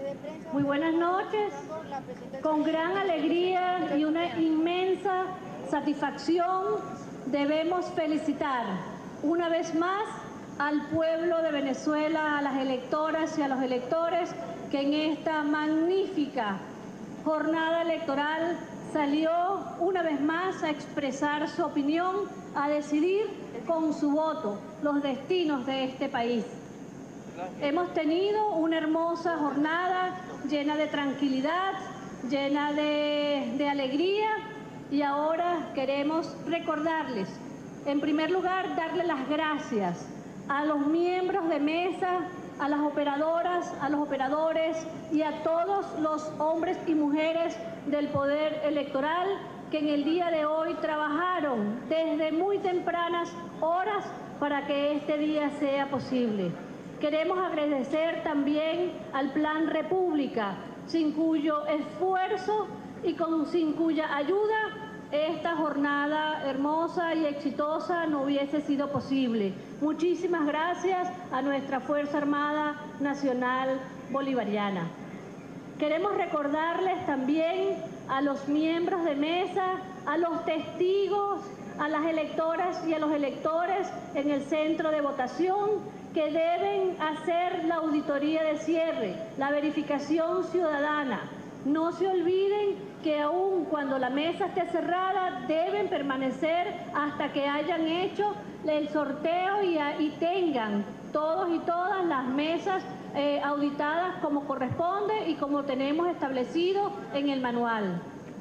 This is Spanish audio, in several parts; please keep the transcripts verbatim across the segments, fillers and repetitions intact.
Muy buenas noches. Con gran alegría y una inmensa satisfacción debemos felicitar una vez más al pueblo de Venezuela, a las electoras y a los electores que en esta magnífica jornada electoral salió una vez más a expresar su opinión, a decidir con su voto los destinos de este país. Hemos tenido una hermosa jornada llena de tranquilidad, llena de, de alegría, y ahora queremos recordarles, en primer lugar, darle las gracias a los miembros de mesa, a las operadoras, a los operadores y a todos los hombres y mujeres del poder electoral que en el día de hoy trabajaron desde muy tempranas horas para que este día sea posible. Queremos agradecer también al Plan República, sin cuyo esfuerzo y con, sin cuya ayuda esta jornada hermosa y exitosa no hubiese sido posible. Muchísimas gracias a nuestra Fuerza Armada Nacional Bolivariana. Queremos recordarles también a los miembros de mesa, a los testigos, a las electoras y a los electores en el centro de votación que deben hacer la auditoría de cierre, la verificación ciudadana. No se olviden que aun cuando la mesa esté cerrada, deben permanecer hasta que hayan hecho el sorteo y, y tengan todos y todas las mesas eh, auditadas como corresponde y como tenemos establecido en el manual.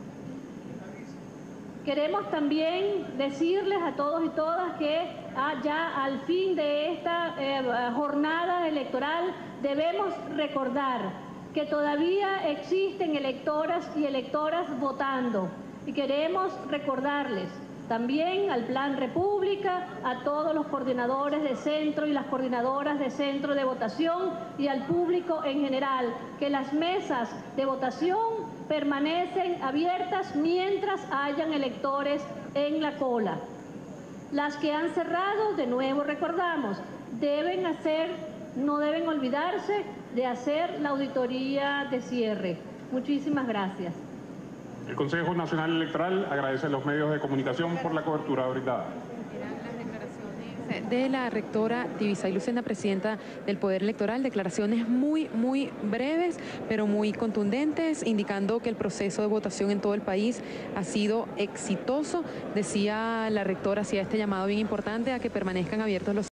Queremos también decirles a todos y todas que ah, ya al fin de esta eh, jornada electoral debemos recordar que todavía existen electoras y electoras votando, y queremos recordarles también al Plan República, a todos los coordinadores de centro y las coordinadoras de centro de votación y al público en general, que las mesas de votación permanecen abiertas mientras hayan electores en la cola. Las que han cerrado, de nuevo recordamos, deben hacer, no deben olvidarse de hacer la auditoría de cierre. Muchísimas gracias. El Consejo Nacional Electoral agradece a los medios de comunicación por la cobertura brindada. De la rectora Tibisay Lucena, presidenta del Poder Electoral, declaraciones muy, muy breves, pero muy contundentes, indicando que el proceso de votación en todo el país ha sido exitoso. Decía la rectora, hacía este llamado bien importante a que permanezcan abiertos los